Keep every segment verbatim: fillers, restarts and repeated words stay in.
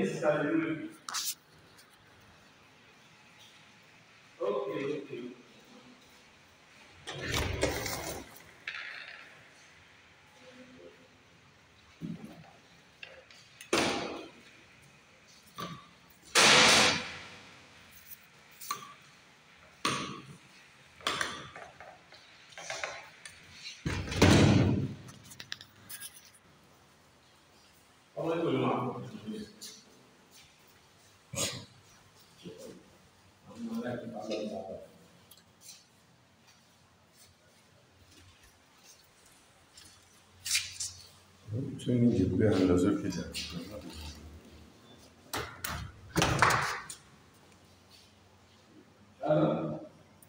necessarily. Okay, okay. How much will you want? Tu need to go and look at that. Hello?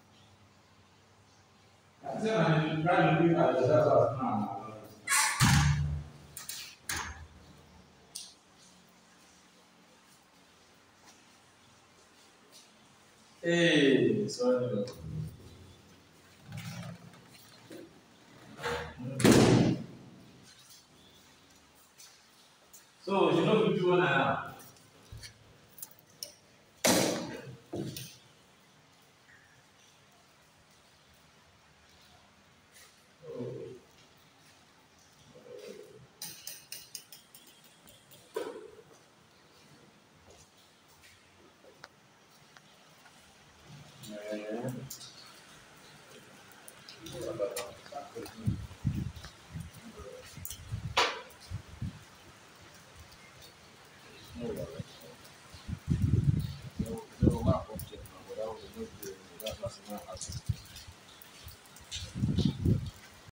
I said I'm trying to be at the level now. Hey, sorry. So, you know which one I am? Yeah.